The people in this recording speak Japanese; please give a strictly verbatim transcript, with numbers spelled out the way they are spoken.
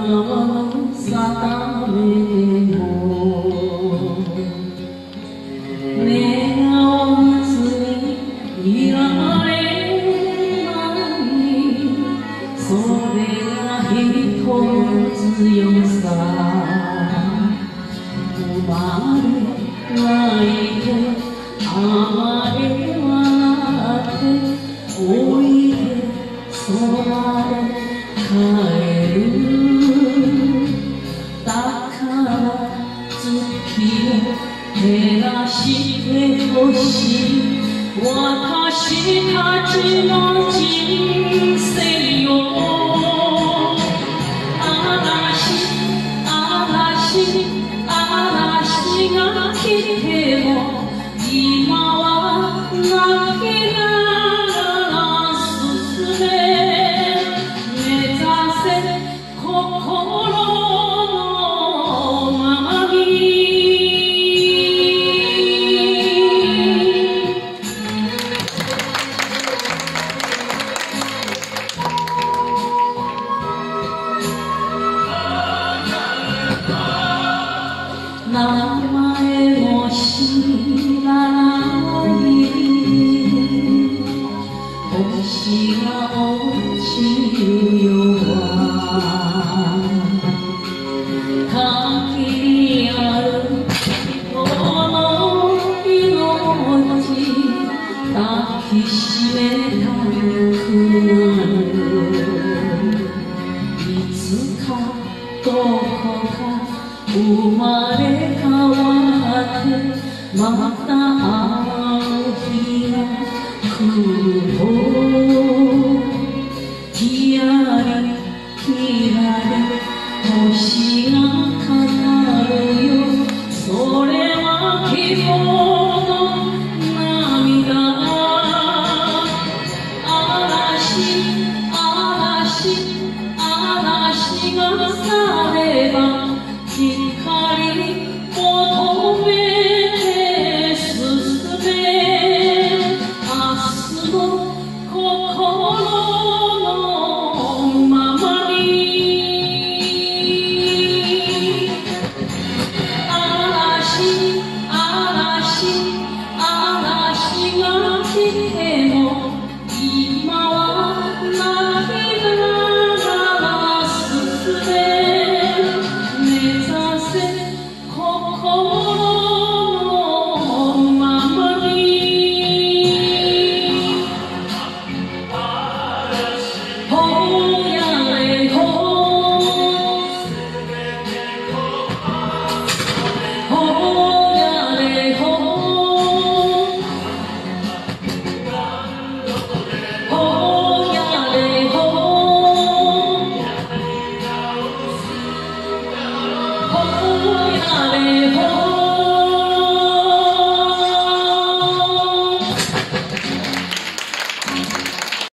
定めても願わずにいられないそれが人の強さ生まれないで甘えはなっておいで空で帰るだから月を照らしてほしい私たちの人生よ嵐嵐嵐が来ても今は泣きながら進め目指せ心のままに名前も知らない星が落ちるよ限りある人の命抱きしめたくなるいつかどこか生まれ変わってまた会う日が来るとひらりひらり星が語るよそれは希望の涙嵐嵐嵐が去れば光求めて進め明日の心のままに嵐嵐嵐が来ても今は泣きながら進め心のままに